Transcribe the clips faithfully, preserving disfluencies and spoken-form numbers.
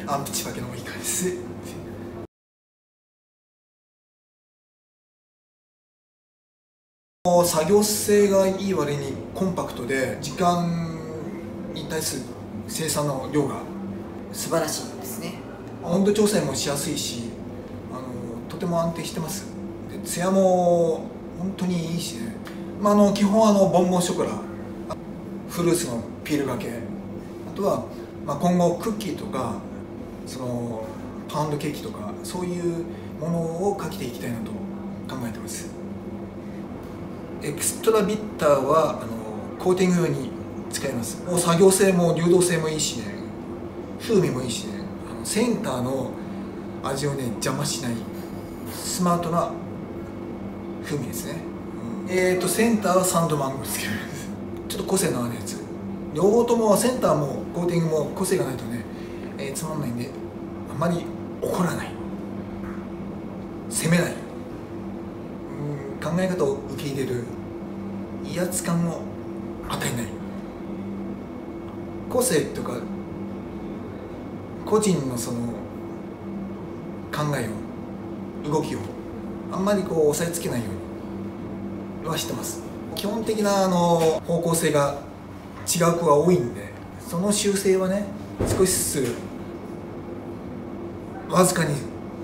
アンプチパケの及川です。作業性がいい割にコンパクトで、時間に対する生産の量が素晴らしいですね。 温度調整もしやすいし、あのとても安定してます。で艶も本当にいいしね、まあ、あの基本あのボンボンショコラ、フルーツのピールがけ、あとは、まあ、今後クッキーとかそのパウンドケーキとかそういうものをかけていきたいなと考えてます。エクストラビッターはあのコーティング用に使います。もう作業性も流動性もいいしね、風味もいいしね、あのセンターの味をね邪魔しないスマートな風味ですね、うん、えーとセンターはサンドマンゴーつけるちょっと個性のあるやつ、両方ともセンターもコーティングも個性がないとね、えー、つまんないんで、あまり怒らない、責めない、うん、考え方を受け入れる、威圧感を与えない、個性とか個人のその考えを動きをあんまりこう押さえつけないようにはしてます。基本的なあの方向性が違う子が多いんで、その修正はね少しずつわずかに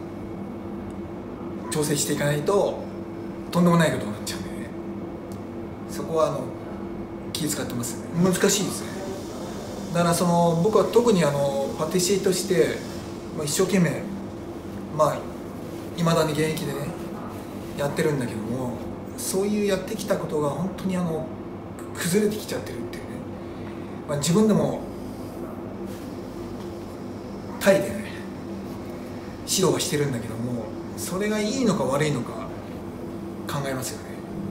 調整していかないととんでもないことになっちゃうんでね、そこはあの気遣ってます。難しいですね。だからその僕は特にあのパティシエとして一生懸命まあいまだに現役でねやってるんだけども、そういうやってきたことが本当にあの崩れてきちゃってるっていうね、まあ、自分でもタイでね指導はしてるんだけども、それがいいのか悪いのか考えますよね。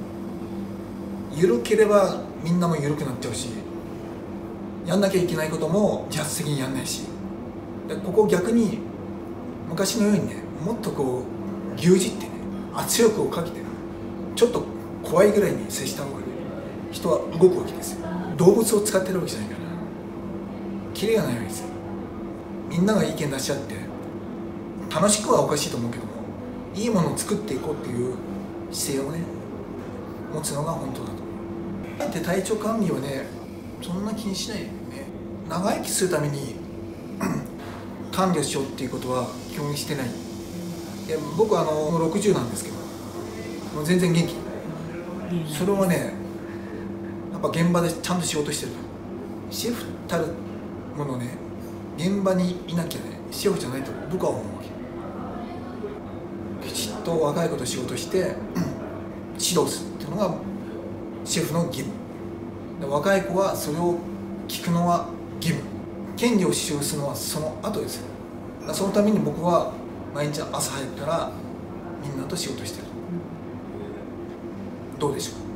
緩ければみんなも緩くなっちゃうし、やんなきゃいけないことも自発的にやんないし、でここ逆に昔のようにねもっとこう牛耳ってね圧力をかけてちょっと怖いぐらいに接した方がね人は動くわけですよ。動物を使ってるわけじゃないからキレがないわけですよ。みんなが意見出し合って楽しくはおかしいと思うけども、いいものを作っていこうっていう姿勢をね持つのが本当だと思う。あえて体調管理はねそんな気にしないでね、長生きするために管理をしようっていうことは基本してない。いや僕はあのろくじゅうなんですけどもう全然元気、それはねやっぱ現場でちゃんと仕事してるから。シェフたるものね現場にいなきゃねシェフじゃないと僕は思うわけ。きちっと若い子と仕事して指導するっていうのがシェフの義務で、若い子はそれを聞くのは義務、権利を主張するのはその後ですよ。そのために僕は毎日朝早くからみんなと仕事してる。どうでしょう。